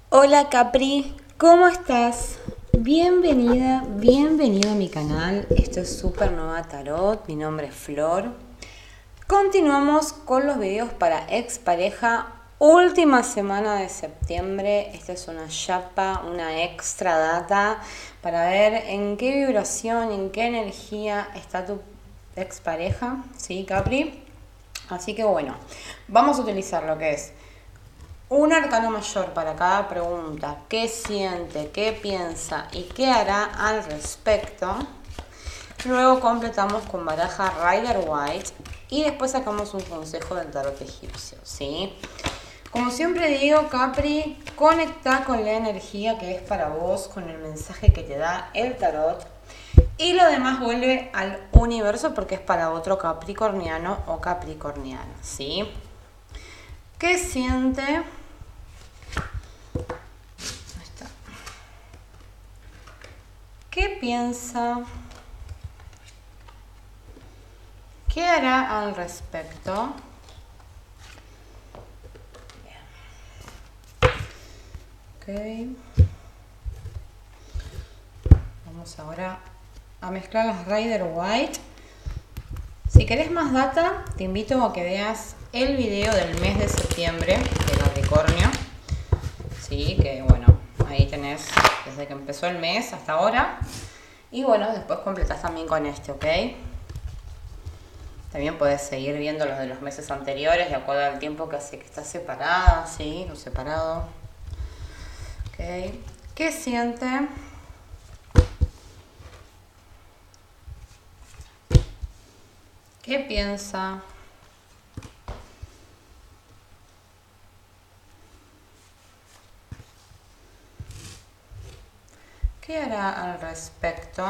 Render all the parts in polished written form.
Hola Capri, ¿cómo estás? Bienvenida, bienvenido a mi canal. Esto es Supernova Tarot, mi nombre es Flor. Continuamos con los videos para expareja, última semana de septiembre. Esta es una chapa, una extra data para ver en qué vibración, en qué energía está tu expareja, ¿sí, Capri? Así que bueno, vamos a utilizar lo que es un arcano mayor para cada pregunta, qué siente, qué piensa y qué hará al respecto. Luego completamos con baraja Rider White y después sacamos un consejo del tarot egipcio, ¿sí? Como siempre digo, Capri, conecta con la energía que es para vos, con el mensaje que te da el tarot. Y lo demás vuelve al universo porque es para otro capricorniano o capricorniana, ¿sí? ¿Qué siente? ¿Qué piensa? ¿Qué hará al respecto? Bien. Ok. Vamos ahora a mezclar las Rider White. Si querés más data, te invito a que veas el video del mes de septiembre de Capricornio. Sí, que bueno, ahí tenés desde que empezó el mes hasta ahora. Y bueno, después completás también con este, ¿ok? También puedes seguir viendo los de los meses anteriores de acuerdo al tiempo que hace que estás separada, ¿sí? O separado. Ok. ¿Qué siente? ¿Qué piensa? ¿Qué hará al respecto?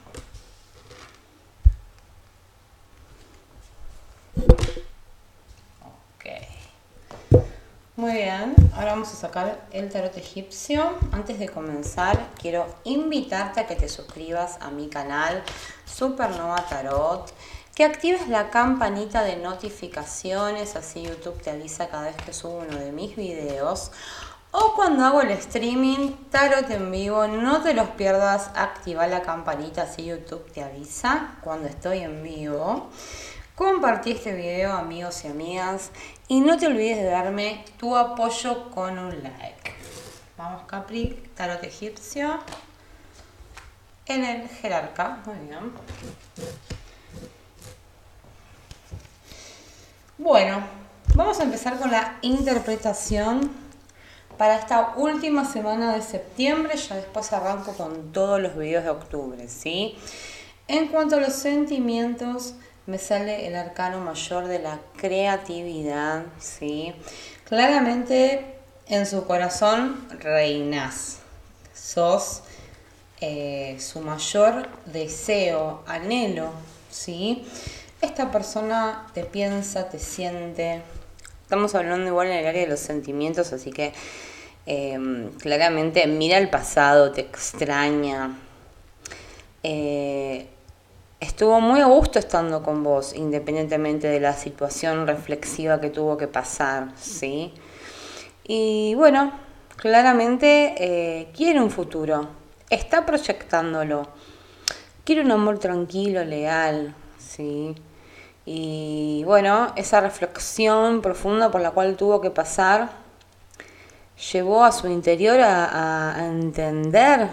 Muy bien, ahora vamos a sacar el tarot egipcio. Antes de comenzar, quiero invitarte a que te suscribas a mi canal Supernova Tarot, que actives la campanita de notificaciones, así YouTube te avisa cada vez que subo uno de mis videos. O cuando hago el streaming Tarot en vivo, no te los pierdas, activa la campanita, así YouTube te avisa cuando estoy en vivo. Compartí este video, amigos y amigas, y no te olvides de darme tu apoyo con un like. Vamos, Capri, tarot egipcio en el jerarca. Muy bien. Bueno, vamos a empezar con la interpretación para esta última semana de septiembre. Ya después arranco con todos los videos de octubre, ¿sí? En cuanto a los sentimientos, me sale el arcano mayor de la creatividad, ¿sí? Claramente en su corazón reinas. Sos su mayor deseo, anhelo, ¿sí? Esta persona te piensa, te siente. Estamos hablando igual en el área de los sentimientos, así que claramente mira el pasado, te extraña. Estuvo muy a gusto estando con vos, independientemente de la situación reflexiva que tuvo que pasar, ¿sí? Y bueno, claramente quiere un futuro, está proyectándolo, quiere un amor tranquilo, leal, ¿sí? Y bueno, esa reflexión profunda por la cual tuvo que pasar llevó a su interior a entender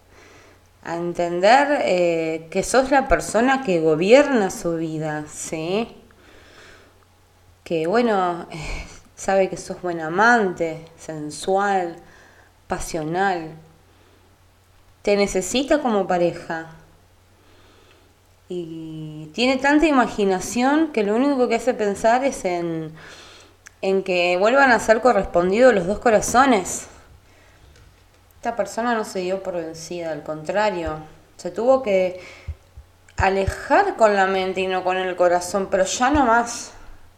que sos la persona que gobierna su vida, ¿sí? Que bueno, sabe que sos buen amante, sensual, pasional. Te necesita como pareja. Y tiene tanta imaginación que lo único que hace pensar es en que vuelvan a ser correspondidos los dos corazones. Esta persona no se dio por vencida, al contrario, se tuvo que alejar con la mente y no con el corazón, pero ya no más.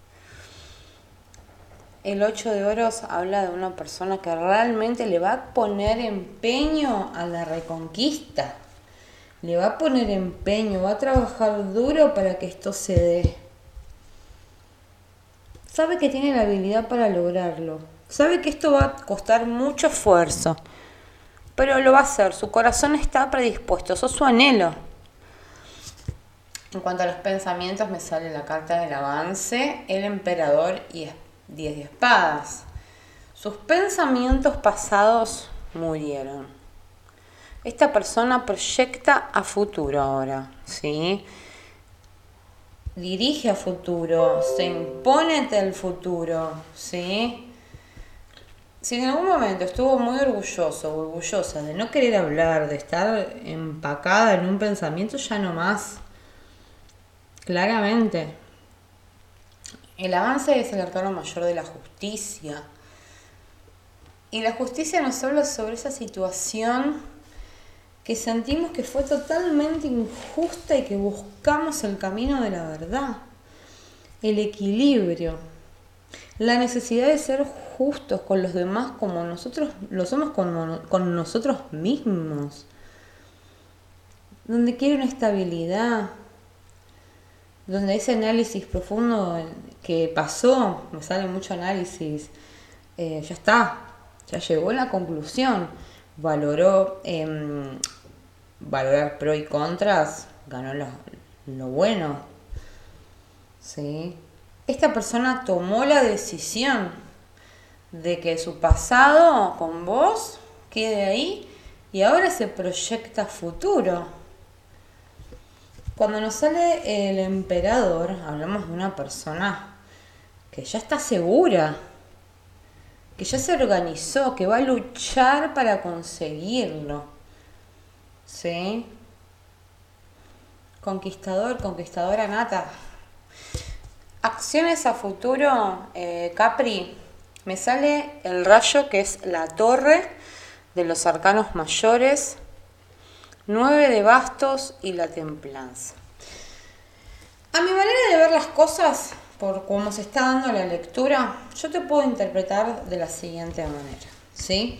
El 8 de oros habla de una persona que realmente le va a poner empeño a la reconquista. Le va a poner empeño, va a trabajar duro para que esto se dé. Sabe que tiene la habilidad para lograrlo. Sabe que esto va a costar mucho esfuerzo, pero lo va a hacer. Su corazón está predispuesto, eso es su anhelo. En cuanto a los pensamientos, me sale la carta del avance, el emperador y 10 de espadas. Sus pensamientos pasados murieron. Esta persona proyecta a futuro ahora, ¿sí? Dirige a futuro, se impone ante el futuro, ¿sí? Si en algún momento estuvo muy orgulloso o orgullosa de no querer hablar, de estar empacada en un pensamiento, ya no más. Claramente. El avance es el arcano mayor de la justicia. Y la justicia nos habla sobre esa situación que sentimos que fue totalmente injusta y que buscamos el camino de la verdad. El equilibrio. La necesidad de ser justos con los demás como nosotros lo somos con nosotros mismos. Donde quiere una estabilidad. Donde ese análisis profundo que pasó, me sale mucho análisis, ya está, ya llegó a la conclusión, valorar pros y contras, ganó lo bueno, ¿sí? Esta persona tomó la decisión de que su pasado con vos quede ahí y ahora se proyecta a futuro. Cuando nos sale el emperador, hablamos de una persona que ya está segura, que ya se organizó, que va a luchar para conseguirlo. ¿Sí? Conquistador, conquistadora nata. Acciones a futuro, Capri. Me sale el rayo que es la torre de los arcanos mayores. 9 de bastos y la templanza. A mi manera de ver las cosas, por cómo se está dando la lectura, yo te puedo interpretar de la siguiente manera, ¿sí?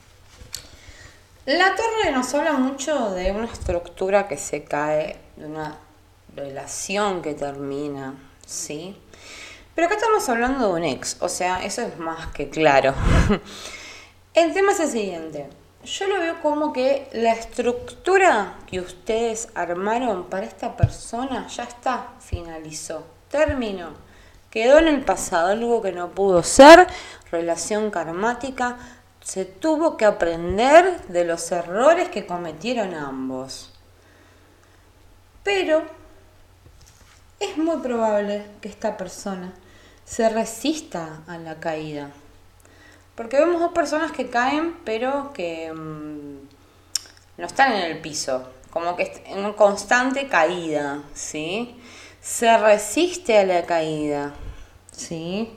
La torre nos habla mucho de una estructura que se cae, de una relación que termina, ¿sí? Pero acá estamos hablando de un ex, o sea, eso es más que claro. El tema es el siguiente. Yo lo veo como que la estructura que ustedes armaron para esta persona ya está, finalizó, terminó. Quedó en el pasado, algo que no pudo ser, relación karmática. Se tuvo que aprender de los errores que cometieron ambos. Pero es muy probable que esta persona se resista a la caída. Porque vemos dos personas que caen, pero que no están en el piso, como que en constante caída, ¿sí? Se resiste a la caída, ¿sí?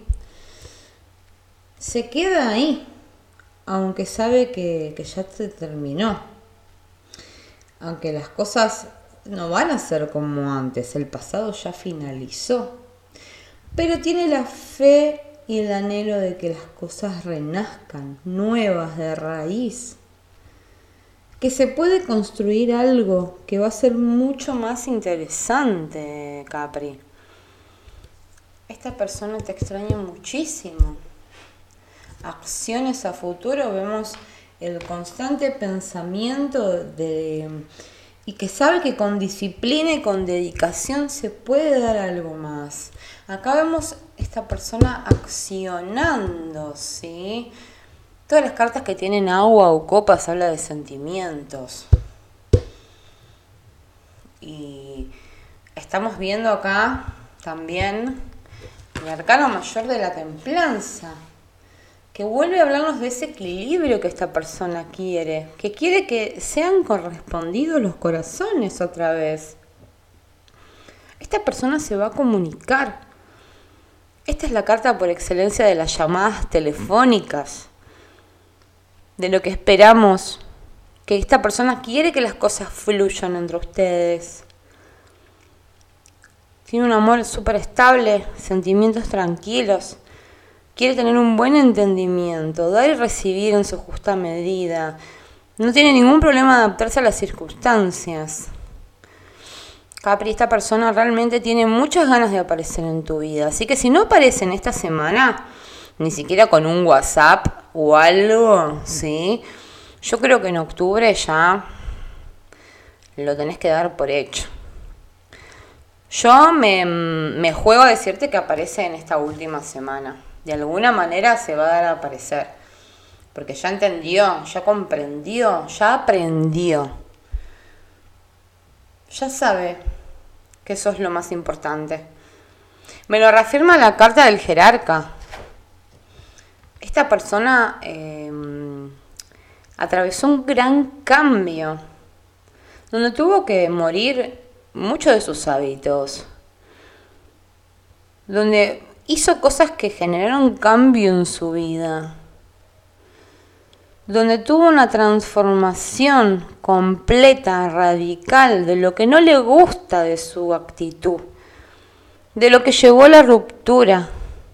Se queda ahí, aunque sabe que ya se terminó. Aunque las cosas no van a ser como antes, el pasado ya finalizó. Pero tiene la fe y el anhelo de que las cosas renazcan, nuevas, de raíz. Que se puede construir algo que va a ser mucho más interesante, Capri. Esta persona te extraña muchísimo. Acciones a futuro, vemos el constante pensamiento y que sabe que con disciplina y con dedicación se puede dar algo más. Acá vemos esta persona accionando, ¿sí? Todas las cartas que tienen agua o copas habla de sentimientos. Y estamos viendo acá también el arcano mayor de la templanza, que vuelve a hablarnos de ese equilibrio que esta persona quiere, que quiere que sean correspondidos los corazones otra vez. Esta persona se va a comunicar. Esta es la carta por excelencia de las llamadas telefónicas, de lo que esperamos, que esta persona quiere que las cosas fluyan entre ustedes. Tiene un amor súper estable, sentimientos tranquilos, quiere tener un buen entendimiento, dar y recibir en su justa medida, no tiene ningún problema adaptarse a las circunstancias. Capri, esta persona realmente tiene muchas ganas de aparecer en tu vida. Así que si no aparece en esta semana, ni siquiera con un WhatsApp o algo, ¿sí? Yo creo que en octubre ya lo tenés que dar por hecho. Yo me juego a decirte que aparece en esta última semana. De alguna manera se va a dar a aparecer. Porque ya entendió, ya comprendió, ya aprendió. Ya sabe que eso es lo más importante. Me lo reafirma la carta del jerarca. Esta persona atravesó un gran cambio, donde tuvo que morir muchos de sus hábitos, donde hizo cosas que generaron un cambio en su vida, donde tuvo una transformación completa, radical, de lo que no le gusta de su actitud, de lo que llevó a la ruptura.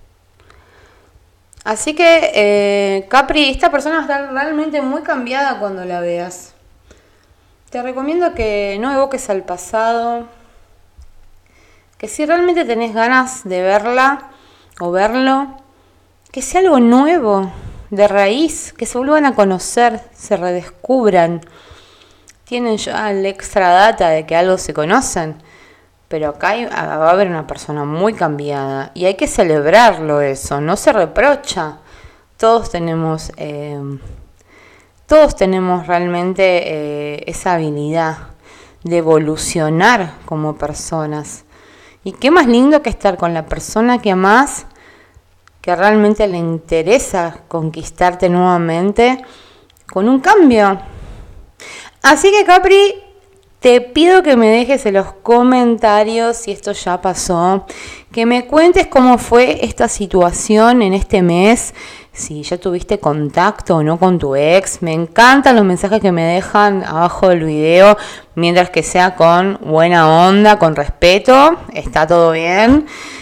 Así que, Capri, esta persona va a estar realmente muy cambiada cuando la veas. Te recomiendo que no evoques al pasado, que si realmente tenés ganas de verla o verlo, que sea algo nuevo, de raíz, que se vuelvan a conocer, se redescubran. Tienen ya el extra data de que algo se conocen, pero acá va a haber una persona muy cambiada y hay que celebrarlo eso, no se reprocha. Todos tenemos realmente esa habilidad de evolucionar como personas. Y qué más lindo que estar con la persona que amás, que realmente le interesa conquistarte nuevamente con un cambio. Así que, Capri, te pido que me dejes en los comentarios si esto ya pasó, que me cuentes cómo fue esta situación en este mes, si ya tuviste contacto o no con tu ex. Me encantan los mensajes que me dejan abajo del video, mientras que sea con buena onda, con respeto, está todo bien.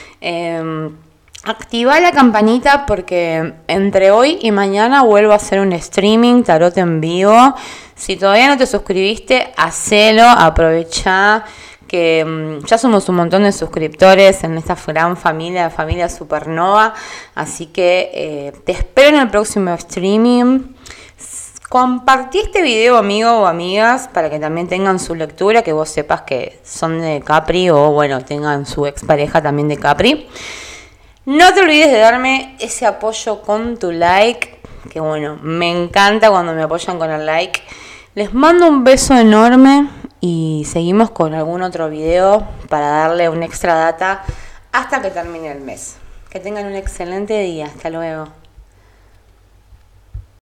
Activa la campanita porque entre hoy y mañana vuelvo a hacer un streaming tarot en vivo. Si todavía no te suscribiste, hacelo, aprovecha que ya somos un montón de suscriptores en esta gran familia, la familia Supernova. Así que te espero en el próximo streaming. Compartí este video, amigo o amigas, para que también tengan su lectura, que vos sepas que son de Capri o bueno, tengan su expareja también de Capri. No te olvides de darme ese apoyo con tu like, que bueno, me encanta cuando me apoyan con el like. Les mando un beso enorme y seguimos con algún otro video para darle un extra data hasta que termine el mes. Que tengan un excelente día. Hasta luego.